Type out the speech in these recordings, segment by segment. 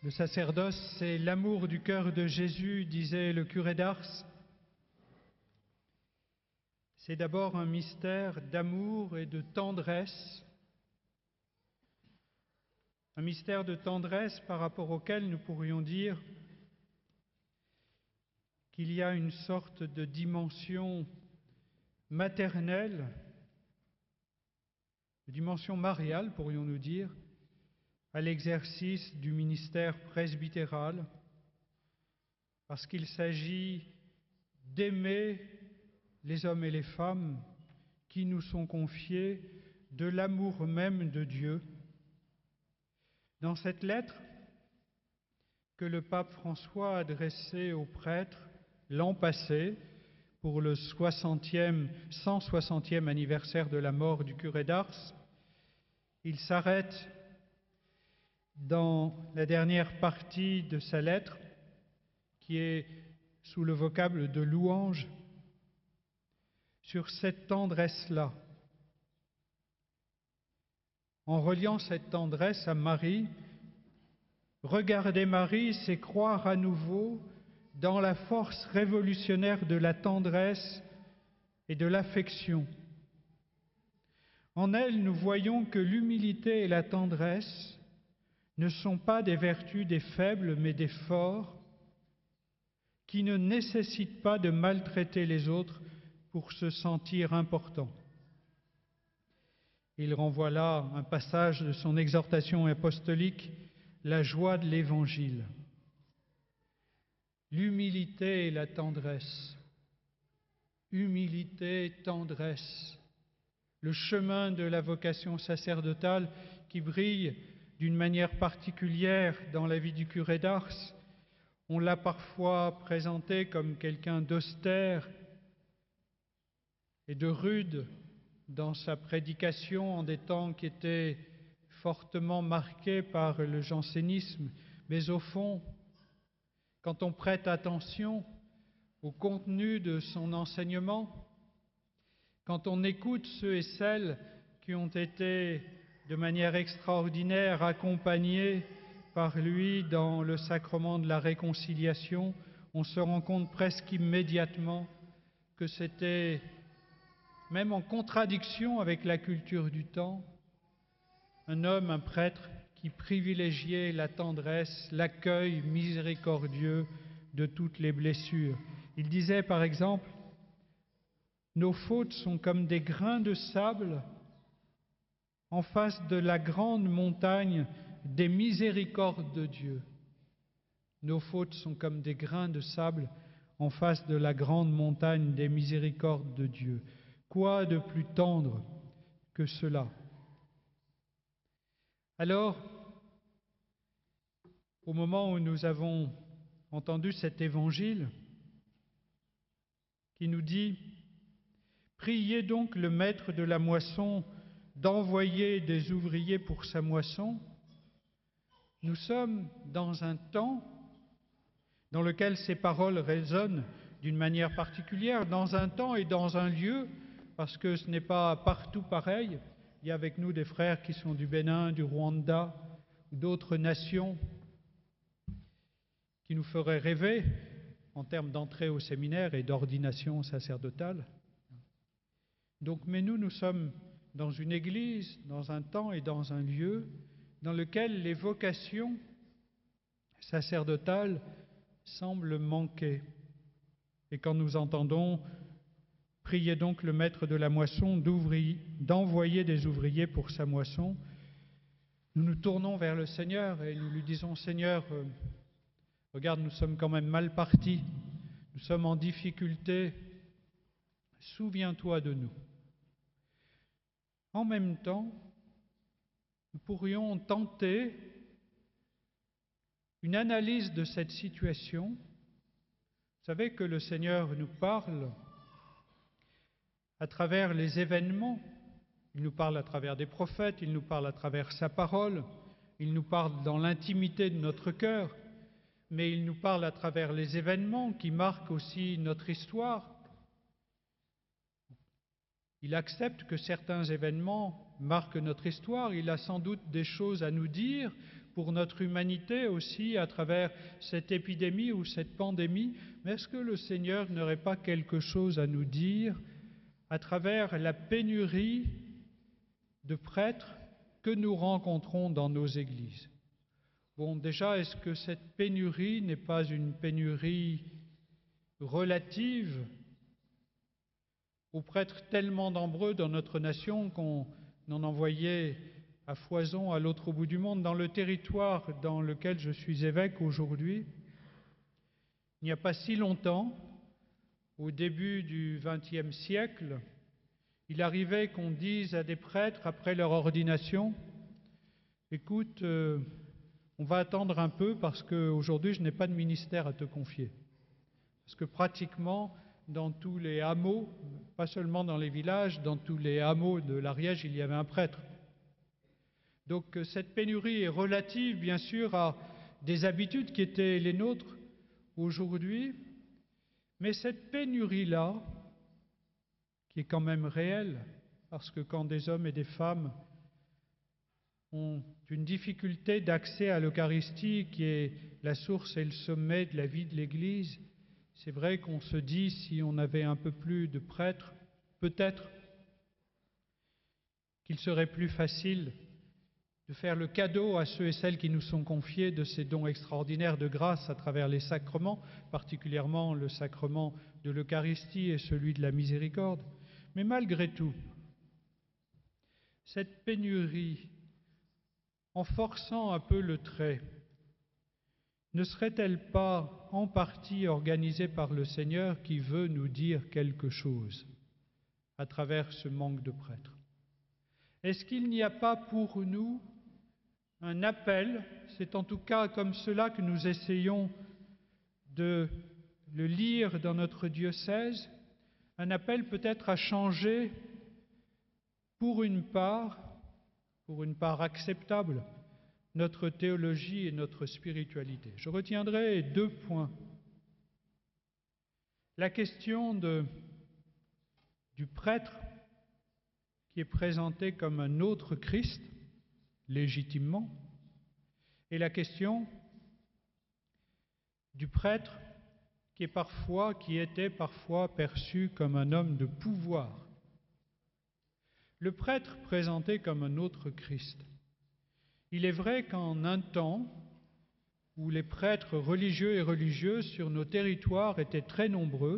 Le sacerdoce, c'est l'amour du cœur de Jésus, disait le curé d'Ars. C'est d'abord un mystère d'amour et de tendresse, un mystère de tendresse par rapport auquel nous pourrions dire qu'il y a une sorte de dimension maternelle, de dimension mariale, pourrions-nous dire, à l'exercice du ministère presbytéral, parce qu'il s'agit d'aimer les hommes et les femmes qui nous sont confiés de l'amour même de Dieu. Dans cette lettre que le pape François a adressée aux prêtres l'an passé, pour le 160e anniversaire de la mort du curé d'Ars, il s'arrête dans la dernière partie de sa lettre, qui est sous le vocable de louange, sur cette tendresse-là. En reliant cette tendresse à Marie, regarder Marie, c'est croire à nouveau dans la force révolutionnaire de la tendresse et de l'affection. En elle, nous voyons que l'humilité et la tendresse ne sont pas des vertus des faibles, mais des forts, qui ne nécessitent pas de maltraiter les autres pour se sentir importants. Il renvoie là un passage de son exhortation apostolique, la joie de l'Évangile. L'humilité et la tendresse. Humilité, tendresse. Le chemin de la vocation sacerdotale qui brille d'une manière particulière dans la vie du curé d'Ars. On l'a parfois présenté comme quelqu'un d'austère et de rude dans sa prédication en des temps qui étaient fortement marqués par le jansénisme. Mais au fond, quand on prête attention au contenu de son enseignement, quand on écoute ceux et celles qui ont été de manière extraordinaire accompagnés par lui dans le sacrement de la réconciliation, on se rend compte presque immédiatement que c'était même en contradiction avec la culture du temps, un homme, un prêtre qui privilégiait la tendresse, l'accueil miséricordieux de toutes les blessures. Il disait par exemple, nos fautes sont comme des grains de sable en face de la grande montagne des miséricordes de Dieu. Nos fautes sont comme des grains de sable en face de la grande montagne des miséricordes de Dieu. Quoi de plus tendre que cela? Alors, au moment où nous avons entendu cet évangile qui nous dit « Priez donc le maître de la moisson d'envoyer des ouvriers pour sa moisson », nous sommes dans un temps dans lequel ces paroles résonnent d'une manière particulière, dans un temps et dans un lieu, parce que ce n'est pas partout pareil. Il y a avec nous des frères qui sont du Bénin, du Rwanda, d'autres nations qui nous feraient rêver en termes d'entrée au séminaire et d'ordination sacerdotale. Donc, mais nous sommes dans une église, dans un temps et dans un lieu dans lequel les vocations sacerdotales semblent manquer. Et quand nous entendons « Priez donc le maître de la moisson d'envoyer des ouvriers pour sa moisson », nous nous tournons vers le Seigneur et nous lui disons « Seigneur, regarde, nous sommes quand même mal partis, nous sommes en difficulté, souviens-toi de nous. » En même temps, nous pourrions tenter une analyse de cette situation. Vous savez que le Seigneur nous parle à travers les événements, il nous parle à travers des prophètes, il nous parle à travers sa parole, il nous parle dans l'intimité de notre cœur, mais il nous parle à travers les événements qui marquent aussi notre histoire. Il accepte que certains événements marquent notre histoire, il a sans doute des choses à nous dire pour notre humanité aussi à travers cette épidémie ou cette pandémie, mais est-ce que le Seigneur n'aurait pas quelque chose à nous dire à travers la pénurie de prêtres que nous rencontrons dans nos églises? Bon, déjà, est-ce que cette pénurie n'est pas une pénurie relative aux prêtres tellement nombreux dans notre nation qu'on en envoyait à foison à l'autre bout du monde? Dans le territoire dans lequel je suis évêque aujourd'hui, il n'y a pas si longtemps, au début du XXe siècle, il arrivait qu'on dise à des prêtres après leur ordination: écoute, on va attendre un peu parce qu'aujourd'hui je n'ai pas de ministère à te confier. Parce que pratiquement dans tous les hameaux, pas seulement dans les villages, dans tous les hameaux de l'Ariège, il y avait un prêtre. Donc cette pénurie est relative, bien sûr, à des habitudes qui étaient les nôtres aujourd'hui, mais cette pénurie-là, qui est quand même réelle, parce que quand des hommes et des femmes ont une difficulté d'accès à l'Eucharistie, qui est la source et le sommet de la vie de l'Église, c'est vrai qu'on se dit, si on avait un peu plus de prêtres, peut-être qu'il serait plus facile de faire le cadeau à ceux et celles qui nous sont confiés de ces dons extraordinaires de grâce à travers les sacrements, particulièrement le sacrement de l'Eucharistie et celui de la miséricorde. Mais malgré tout, cette pénurie, en forçant un peu le trait, ne serait-elle pas en partie organisée par le Seigneur qui veut nous dire quelque chose à travers ce manque de prêtres? Est-ce qu'il n'y a pas pour nous un appel, c'est en tout cas comme cela que nous essayons de le lire dans notre diocèse, un appel peut-être à changer pour une part acceptable, notre théologie et notre spiritualité. Je retiendrai 2 points. La question du prêtre qui est présenté comme un autre Christ, légitimement, et la question du prêtre qui était parfois perçu comme un homme de pouvoir. Le prêtre présenté comme un autre Christ. Il est vrai qu'en un temps où les prêtres religieux et religieuses sur nos territoires étaient très nombreux,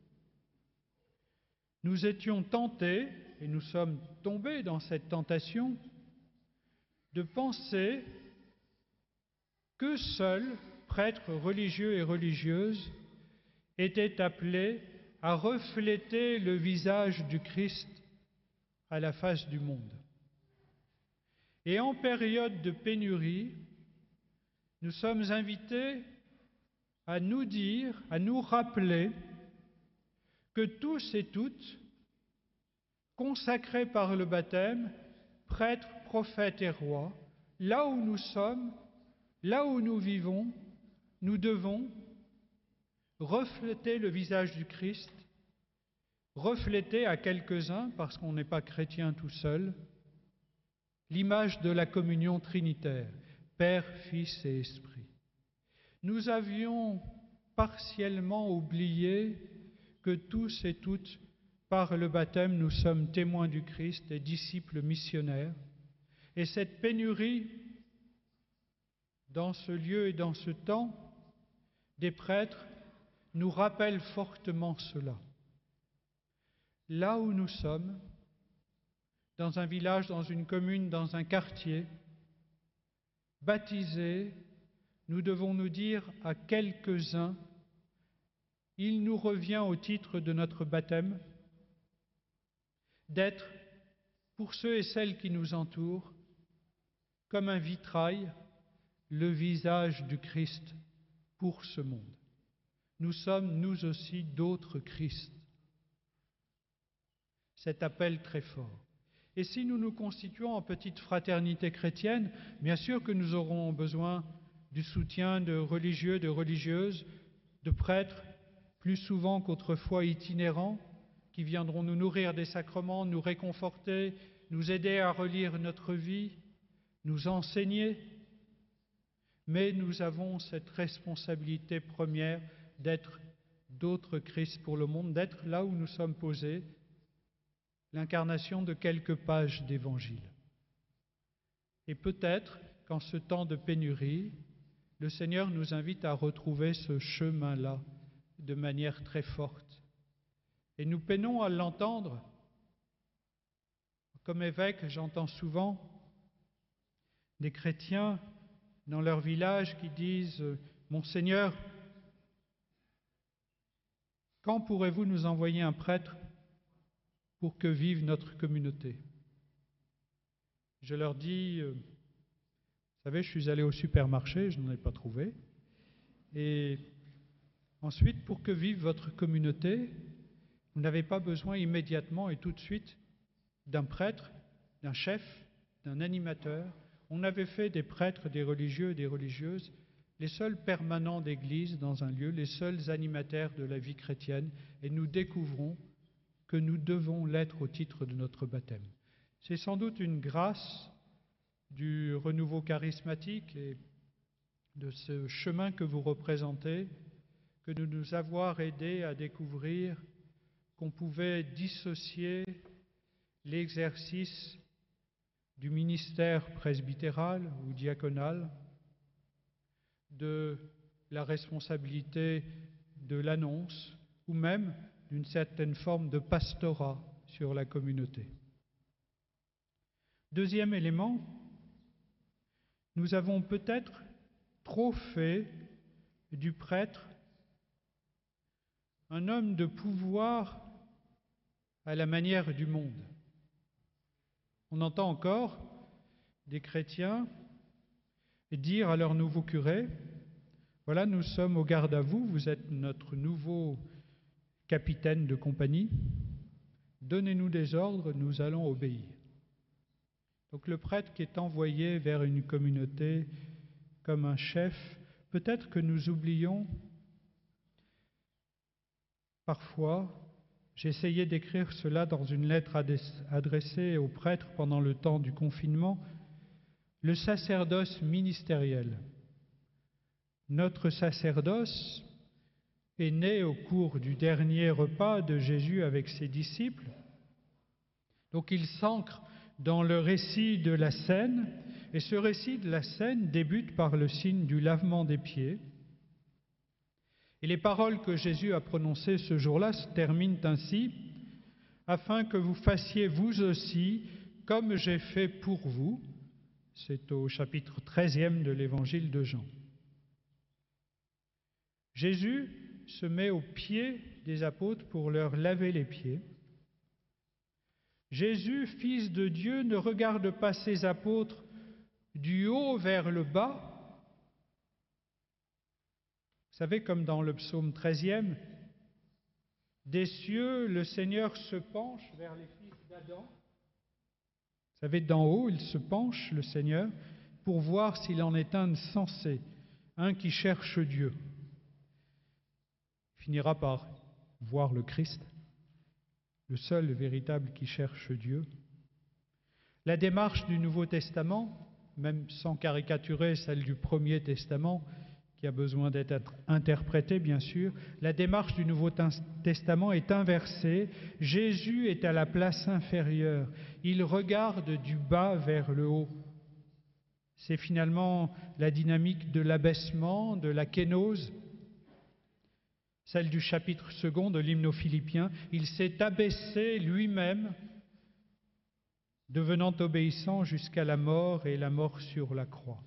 nous étions tentés, et nous sommes tombés dans cette tentation, de penser que seuls prêtres religieux et religieuses étaient appelés à refléter le visage du Christ à la face du monde. Et en période de pénurie, nous sommes invités à nous dire, à nous rappeler que tous et toutes, consacrés par le baptême, prêtres, prophètes et rois, là où nous sommes, là où nous vivons, nous devons refléter le visage du Christ, refléter à quelques-uns, parce qu'on n'est pas chrétien tout seul, l'image de la communion trinitaire, Père, Fils et Esprit. Nous avions partiellement oublié que tous et toutes, par le baptême, nous sommes témoins du Christ et disciples missionnaires. Et cette pénurie, dans ce lieu et dans ce temps, des prêtres, nous rappelle fortement cela. Là où nous sommes, dans un village, dans une commune, dans un quartier, baptisés, nous devons nous dire à quelques-uns, il nous revient au titre de notre baptême d'être, pour ceux et celles qui nous entourent, comme un vitrail, le visage du Christ pour ce monde. Nous sommes, nous aussi, d'autres Christ. Cet appel très fort. Et si nous nous constituons en petite fraternité chrétienne, bien sûr que nous aurons besoin du soutien de religieux, de religieuses, de prêtres, plus souvent qu'autrefois itinérants, qui viendront nous nourrir des sacrements, nous réconforter, nous aider à relire notre vie, nous enseigner. mais nous avons cette responsabilité première d'être d'autres Christ pour le monde, d'être là où nous sommes posés, l'incarnation de quelques pages d'Évangile. Et peut-être qu'en ce temps de pénurie, le Seigneur nous invite à retrouver ce chemin-là de manière très forte. Et nous peinons à l'entendre. Comme évêque, j'entends souvent des chrétiens dans leur village qui disent « Monseigneur, quand pourrez-vous nous envoyer un prêtre pour que vive notre communauté ?» Je leur dis, vous savez, je suis allé au supermarché, je n'en ai pas trouvé. Et ensuite, pour que vive votre communauté, vous n'avez pas besoin immédiatement et tout de suite d'un prêtre, d'un chef, d'un animateur. On avait fait des prêtres, des religieux et des religieuses les seuls permanents d'Église dans un lieu, les seuls animateurs de la vie chrétienne, et nous découvrons que nous devons l'être au titre de notre baptême. C'est sans doute une grâce du renouveau charismatique et de ce chemin que vous représentez que de nous avoir aidés à découvrir qu'on pouvait dissocier l'exercice du ministère presbytéral ou diaconal de la responsabilité de l'annonce ou même d'une certaine forme de pastorat sur la communauté. Deuxième élément, nous avons peut-être trop fait du prêtre un homme de pouvoir à la manière du monde. On entend encore des chrétiens dire à leur nouveau curé, voilà, nous sommes au garde à vous, vous êtes notre nouveau capitaine de compagnie, donnez-nous des ordres, nous allons obéir. Donc le prêtre qui est envoyé vers une communauté comme un chef, peut-être que nous oublions parfois, j'ai essayé d'écrire cela dans une lettre adressée aux prêtres pendant le temps du confinement, le sacerdoce ministériel. Notre sacerdoce est né au cours du dernier repas de Jésus avec ses disciples. Donc il s'ancre dans le récit de la scène, et ce récit de la scène débute par le signe du lavement des pieds. Et les paroles que Jésus a prononcées ce jour-là se terminent ainsi, afin que vous fassiez vous aussi comme j'ai fait pour vous. C'est au chapitre 13e de l'évangile de Jean. Jésus se met aux pieds des apôtres pour leur laver les pieds. Jésus, Fils de Dieu, ne regarde pas ses apôtres du haut vers le bas. Vous savez, comme dans le psaume 13e, des cieux, le Seigneur se penche vers les fils d'Adam. Vous savez, d'en haut, il se penche, le Seigneur, pour voir s'il en est un sensé, un qui cherche Dieu. Il finira par voir le Christ, le seul véritable qui cherche Dieu. La démarche du Nouveau Testament, même sans caricaturer celle du Premier Testament, qui a besoin d'être interprétée, bien sûr, la démarche du Nouveau Testament est inversée. Jésus est à la place inférieure. Il regarde du bas vers le haut. C'est finalement la dynamique de l'abaissement, de la kénose, celle du chapitre 2 de l'hymne aux Philippiens. Il s'est abaissé lui-même, devenant obéissant jusqu'à la mort et la mort sur la croix.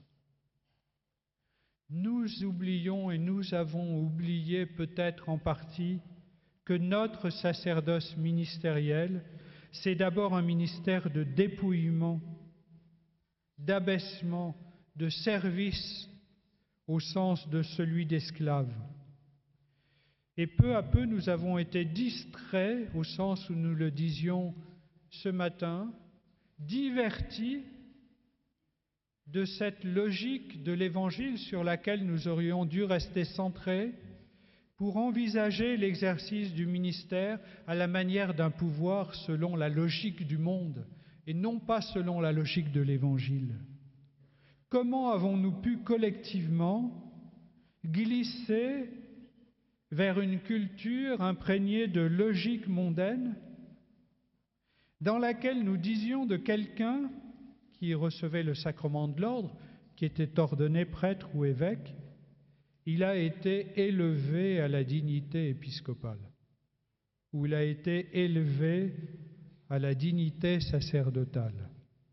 Nous oublions et nous avons oublié peut-être en partie que notre sacerdoce ministériel, c'est d'abord un ministère de dépouillement, d'abaissement, de service au sens de celui d'esclave. Et peu à peu, nous avons été distraits, au sens où nous le disions ce matin, divertis de cette logique de l'Évangile sur laquelle nous aurions dû rester centrés pour envisager l'exercice du ministère à la manière d'un pouvoir selon la logique du monde et non pas selon la logique de l'Évangile. comment avons-nous pu collectivement glisser vers une culture imprégnée de logique mondaine dans laquelle nous disions de quelqu'un qui recevait le sacrement de l'ordre, qui était ordonné prêtre ou évêque, il a été élevé à la dignité épiscopale, ou il a été élevé à la dignité sacerdotale.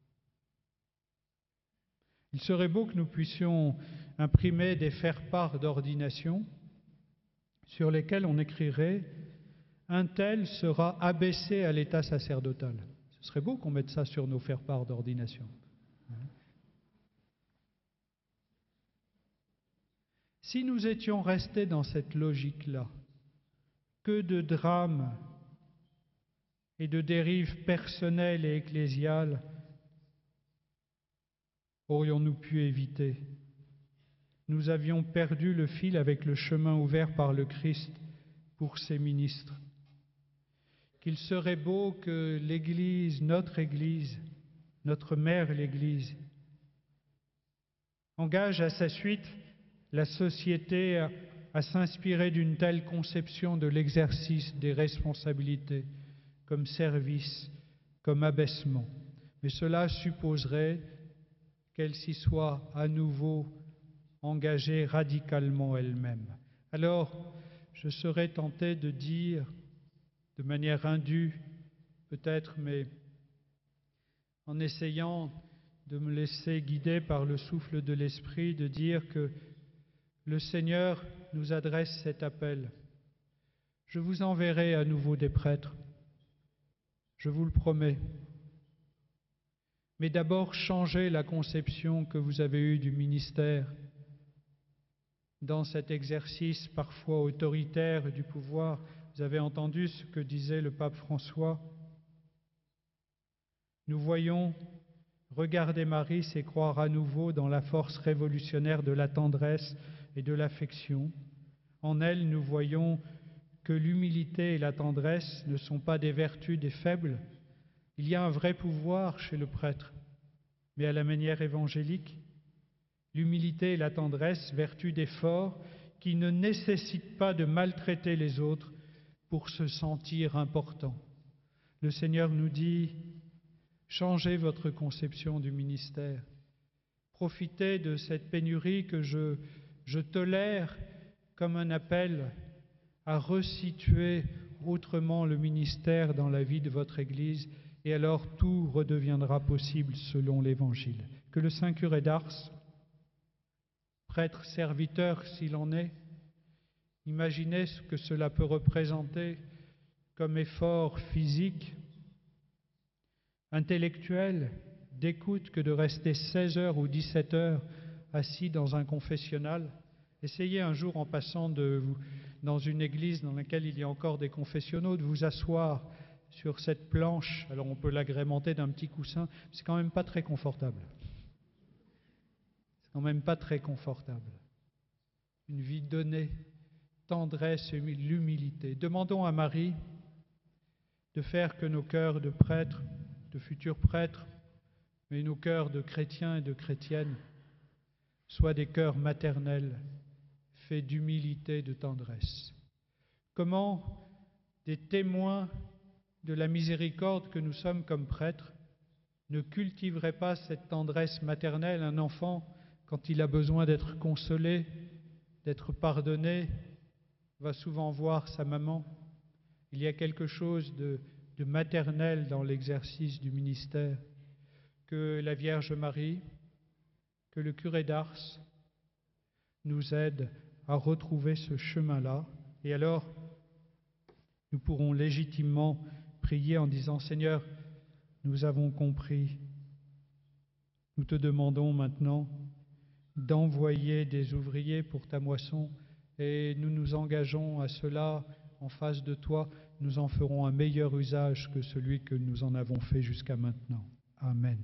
Il serait beau que nous puissions imprimer des faire-part d'ordination sur lesquels on écrirait « Un tel sera abaissé à l'état sacerdotal ». Ce serait beau qu'on mette ça sur nos faire-part d'ordination. Si nous étions restés dans cette logique-là, que de drames et de dérives personnelles et ecclésiales aurions-nous pu éviter? Nous avions perdu le fil avec le chemin ouvert par le Christ pour ses ministres. Qu'il serait beau que l'Église, notre mère l'Église, engage à sa suite la société à s'inspirer d'une telle conception de l'exercice des responsabilités comme service, comme abaissement. Mais cela supposerait qu'elle s'y soit à nouveau engagée radicalement elle-même. Alors, je serais tenté de dire, de manière indue peut-être, mais en essayant de me laisser guider par le souffle de l'Esprit, de dire que le Seigneur nous adresse cet appel. Je vous enverrai à nouveau des prêtres, je vous le promets. Mais d'abord, changez la conception que vous avez eue du ministère dans cet exercice parfois autoritaire du pouvoir. Vous avez entendu ce que disait le pape François. Nous voyons, regarder Marie, c'est croire à nouveau dans la force révolutionnaire de la tendresse et de l'affection. En elle, nous voyons que l'humilité et la tendresse ne sont pas des vertus des faibles. Il y a un vrai pouvoir chez le prêtre, mais à la manière évangélique. L'humilité et la tendresse, vertus des forts, qui ne nécessitent pas de maltraiter les autres pour se sentir importants. Le Seigneur nous dit, changez votre conception du ministère. Profitez de cette pénurie que je tolère comme un appel à resituer autrement le ministère dans la vie de votre Église, et alors tout redeviendra possible selon l'Évangile. Que le Saint Curé d'Ars, prêtre serviteur s'il en est, imaginez ce que cela peut représenter comme effort physique, intellectuel, d'écoute, que de rester 16 heures ou 17 heures assis dans un confessionnal. Essayez un jour, en passant dans une église dans laquelle il y a encore des confessionnaux, de vous asseoir sur cette planche. Alors on peut l'agrémenter d'un petit coussin, c'est quand même pas très confortable. C'est quand même pas très confortable. Une vie donnée, tendresse et l'humilité. Demandons à Marie de faire que nos cœurs de prêtres, de futurs prêtres, mais nos cœurs de chrétiens et de chrétiennes soient des cœurs maternels, faits d'humilité et de tendresse. Comment des témoins de la miséricorde que nous sommes comme prêtres ne cultiveraient pas cette tendresse maternelle? Un enfant, quand il a besoin d'être consolé, d'être pardonné, va souvent voir sa maman. Il y a quelque chose de maternel dans l'exercice du ministère. Que la Vierge Marie, que le curé d'Ars nous aident à retrouver ce chemin-là. Et alors, nous pourrons légitimement prier en disant « Seigneur, nous avons compris. Nous te demandons maintenant d'envoyer des ouvriers pour ta moisson et nous nous engageons à cela en face de toi. Nous en ferons un meilleur usage que celui que nous en avons fait jusqu'à maintenant. Amen. »